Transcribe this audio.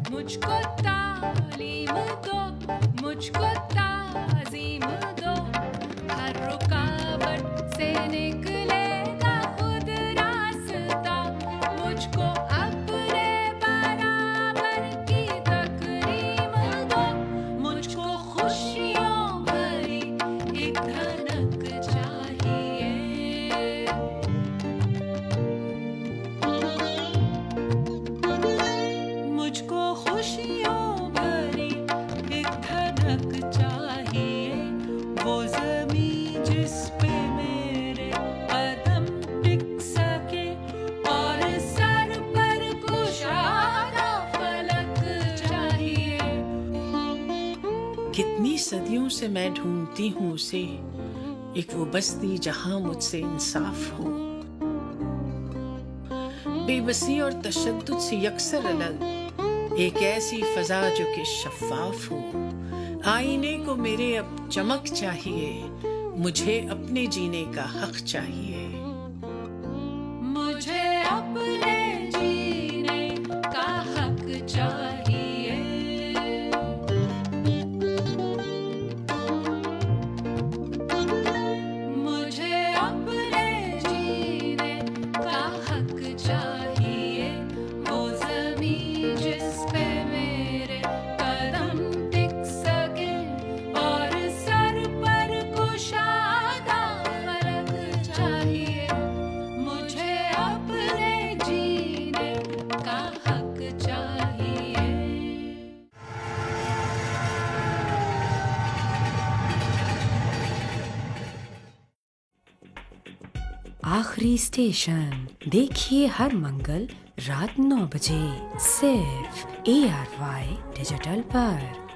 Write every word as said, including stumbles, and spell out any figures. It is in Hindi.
मुझको तालीम दो, मुझको ताज़ीम दो, हर रुकावट से निकलेगा खुद रास्ता, मुझको अपने बराबर की तकरीम दो, मुझको खुशियों भरी एक धनक चाहिए, मुझको खुशियों भरी एक धनक चाहिए, वो ज़मीं जिस पे मेरे कदम टिक सके और सर पर कुशादा फलक चाहिए। कितनी सदियों से मैं ढूंढती हूँ उसे, एक वो बस्ती जहां मुझसे इंसाफ हो, बेबसी और तशद्दुद से यकसर अलग एक ऐसी फजा जो कि शफाफ हो। आईने को मेरे अब चमक चाहिए, मुझे अपने जीने का हक चाहिए, मुझे अपने जीने का हक चाहिए, मुझे अपने जीने का हक चाहिए, वो ज़मीं जिस पे मेरे कदम टिक सके और सर पर कुशादा फलक चाहिए, मुझे अपने जीने का हक चाहिए। आखिरी स्टेशन देखिए हर मंगल रात नौ बजे सिर्फ ए आर वाई डिजिटल पर।